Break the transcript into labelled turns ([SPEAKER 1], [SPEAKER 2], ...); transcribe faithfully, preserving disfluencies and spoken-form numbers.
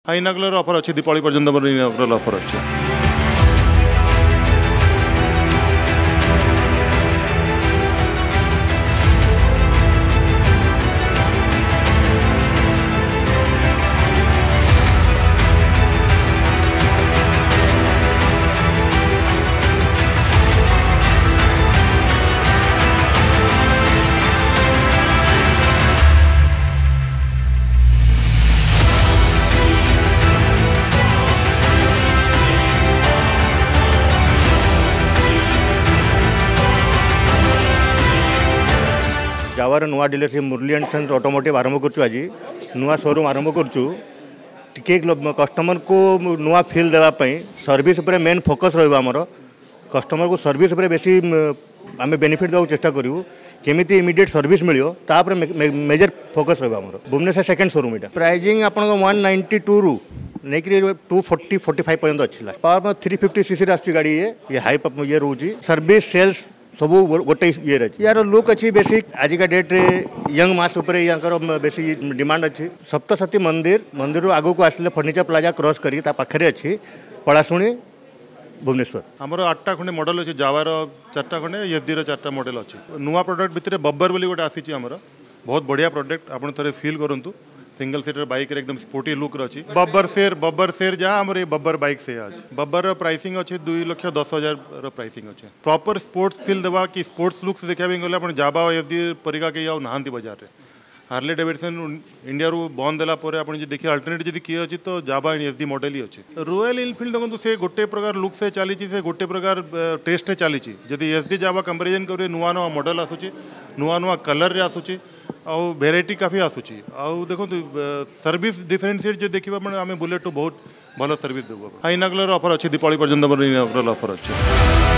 [SPEAKER 1] हाँ इनागुलर ऑफर अच्छे दीपावली पर्यंत इनागुलर ऑफर अच्छे।
[SPEAKER 2] जावार नुआ dealership Murali and sons automotive आरंभ करूँ आज नुआ शोरूम आरंभ करूँ टी कस्टमर को नुआ फिल देवाई सर्विस उपर मेन फोकस रमर कस्टमर को सर्विस उपर बेसी आम बेनिफिट देवा चेष्टा करूँ केमी इमिडिएट सर्विस मिलो तापर मेजर फोकस रमर भुवनेश्वर सेकेंड शोरूम यहाँ प्राइजिंग आप वन नाइंटी टू रु नहीं टू फोर्टी फोर्टी फाइव पर्यटन अच्छी पावर थ्री फिफ्टी सीसी गाड़ी ये हाई ये रोचे सर्विस सेल्स सब गोटे ये अच्छी यार लुक अच्छी बेसिक आजिका डेट रे यंग मास उपर यार बेसी डिमांड अच्छी सप्तशती मंदिर मंदिर आगू को आसले फर्निचर प्लाजा क्रॉस करी पाखे अच्छी पड़ाशुणी भुवनेश्वर आमर आठटा खंडे मॉडल अच्छे जावार चार्टा खंडे एसडी चार्टा मॉडल अच्छे नुआ प्रोडक्ट भितर बब्बर बोली गोटे आसी बहुत बढ़िया प्रोडक्ट आप थे फिल करूँ सिंगल सीटर बाइक एकदम स्पोर्टी लुक रही बब्बर शेर बब्बर शेर जहाँ आम बब्बर बाइक से आज बब्बर प्राइसिंग अच्छे दुई लक्ष दस हजार प्राइसिंग अच्छे प्रॉपर स्पोर्ट्स फील देवा कि स्पोर्ट्स लुक्स देखा गले आप जावा एसडी परिका के नहांती बजार में हार्ले डेविडसन इंडिया रू बंद देलापर आप देखिए अल्टरनेट जब किए अच्छी तो जावा एसडी मॉडल ही अच्छे रॉयल इनफिल्ड देखो से गोटे प्रकार लुक से चली से गोटे प्रकार टेस्ट चली जदि एसडी जावा कंपेरिजन करेंगे नुआ नुआ मॉडल आसूची नुआ नुआ कलर रे आसूची आउ भेराइटी काफ़ी आसूची आउ देखो सर्विस डिफरेन्सीएट जो देखा आम बुलेट बहुत भल सर्विस देव हाँ इनागुलर ऑफर अच्छे दीपावली पर्यंत इनागुलर ऑफर अच्छे।